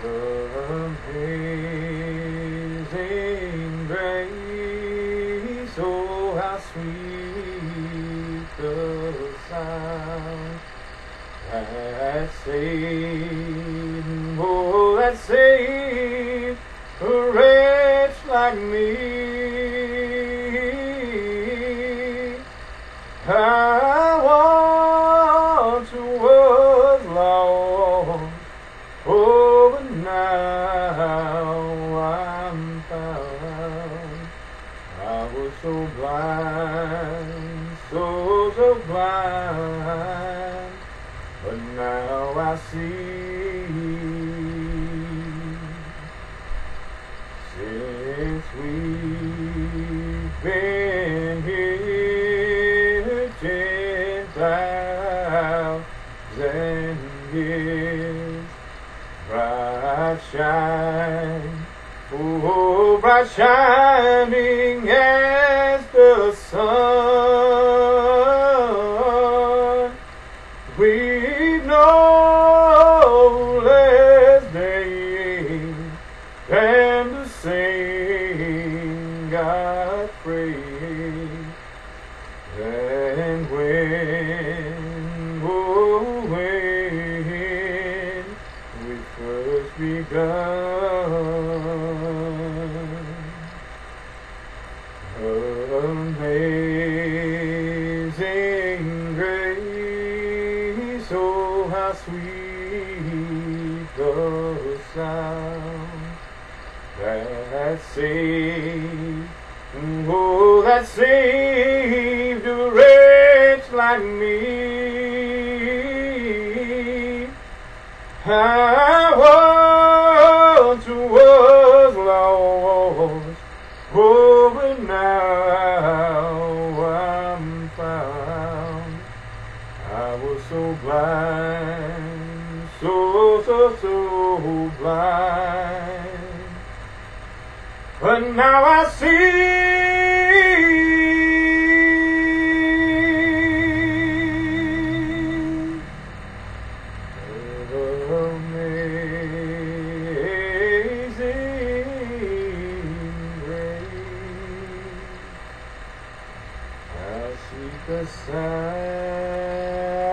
Amazing grace, oh how sweet the sound that saved, oh that saved a wretch like me. I once was lost, oh, but now I'm found. I was so blind, so blind, but now I see. Since we've been here 10,000 years, bright shine, oh, bright shining as the sun, we've no less days than to sing God praise. And when, oh, when we first begun, amazing grace, oh how sweet the sound that saved, oh that saved a wretch like me. I once was lost, oh, but now I'm found. I was so blind, so blind, but now I see. Amazing grace, how sweet the sound